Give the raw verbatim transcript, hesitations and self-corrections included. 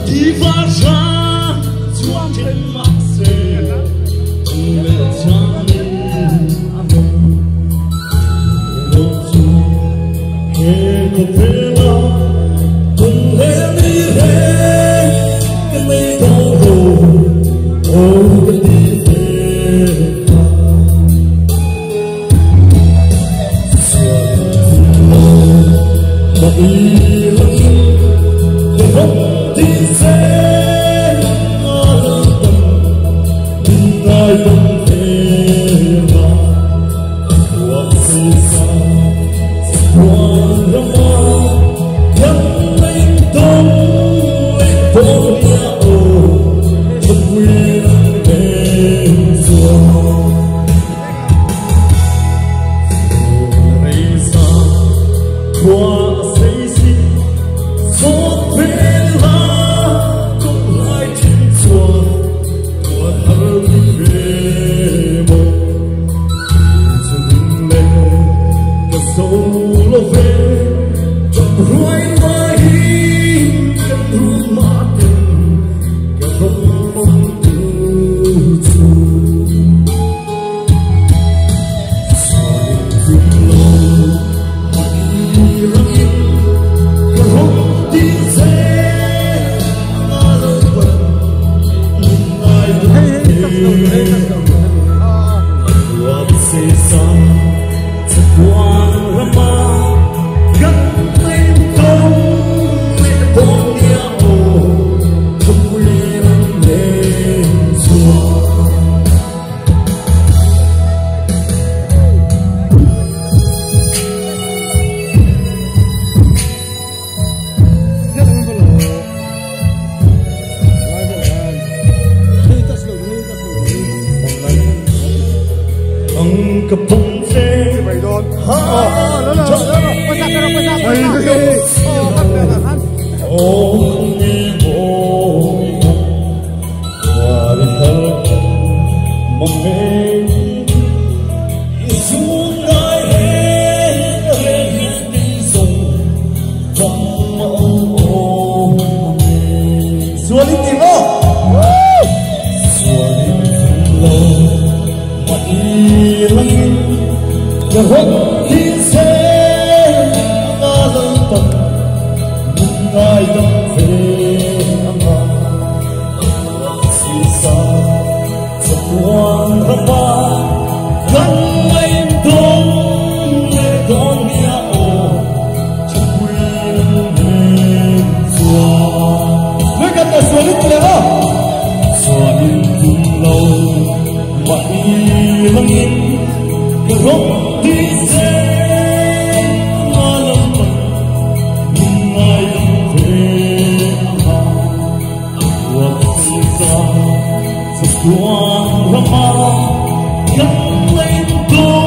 đi vào ra chuông trên mặt xe cùng mẹ cha mình một chút hè có thể là cùng em đi về cái mấy đau đầu ôi cái đi về mà đi lắm không đi xe ngỡ tầm nhưng ai không thể mà qua xây xa qua rong hoa nhắm anh tông anh tông nhà ô trong quy đêm xuân rời xa qua xây xí gió phê lá cũng lại trên xuồng của thơ về một dừng lên cả sâu lô về trong ruồi mai cả đu má tình cả rong mong từ chu xoay dừng lâu mà đi lắm cả hôm đi xe ngã lỡ quên nhưng ai không thể qua xe xa sẽ qua rama gắn lên công mẹ con nhà ô trong quy lắm lên xuồng ang kapong xe ha ô nghe bồi qua lên thơ mong em xuống ai hết hết đi dùng trong mộng ôm xua đi tìm lo xua đi lo mà đi lắm cả hôm đi xe ngã lỡ tầm nhưng ai không về mà xì xa thật ngoan rama gắn anh đông để con nhà ô trong quy lên xuồng mới cần là xuồng đi tìm lo xuồng đi tìm lâu mà đi lắm cả hôm đi xe ngã lỡ tầm nhưng ai không thể mà qua xì xa thật ngoan rama gắn lên tôi